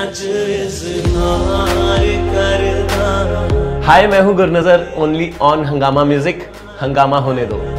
हाय, मैं हूं Gurnazar, only on Hungama music. हंगामा होने दो।